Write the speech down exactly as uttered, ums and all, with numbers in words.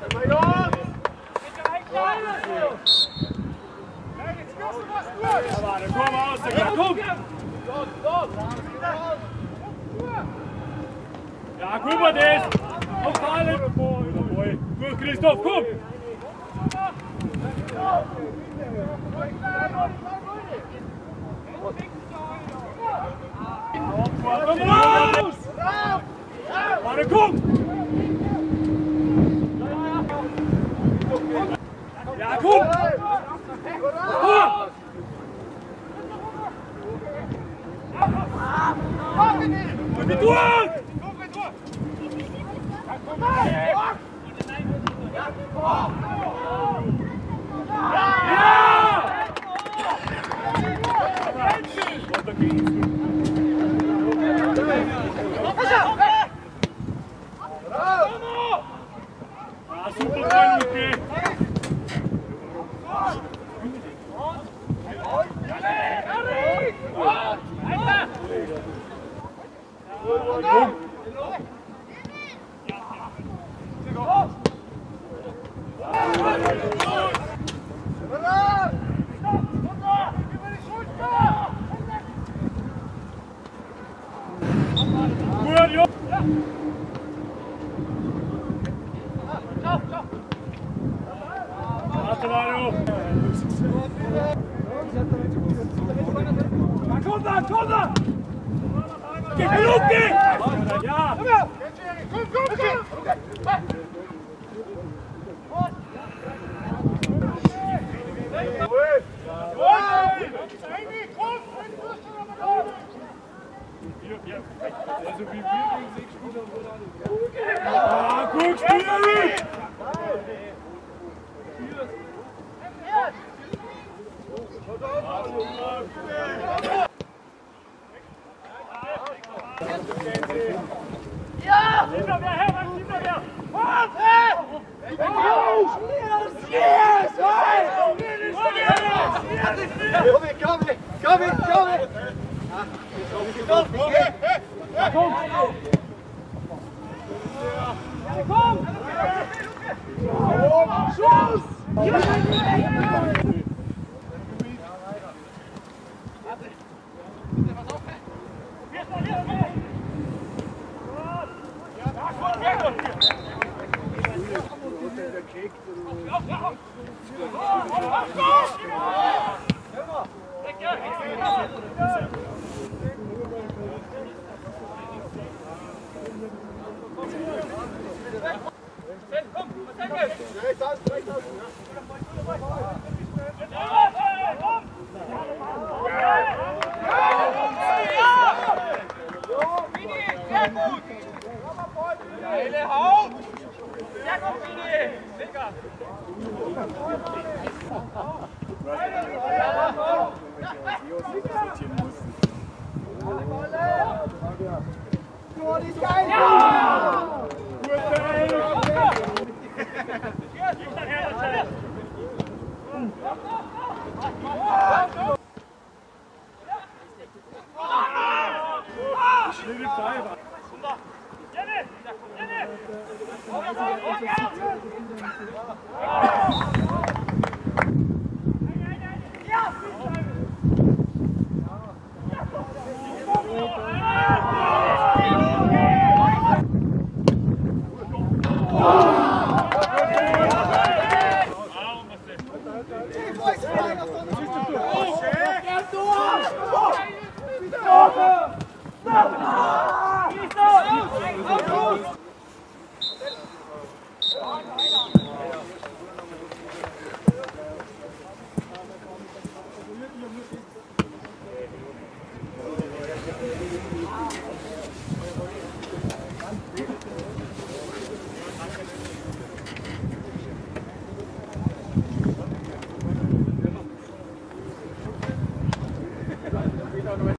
Ja, guck mal das! Auf alle! Gut, Christoph, komm! Komm raus! Warte, komm! Ja, komm! Und wie durch! Kom dan, kom dan! Kijk, loop die! Ja! Kom, kom, kom! Ja, goed spelen! Ja! Hinter mir her, Mann, hinter mir! Komm! Yes! Kom igen, kom igen, kom igen! Kom! Kom! Schuss! Oh!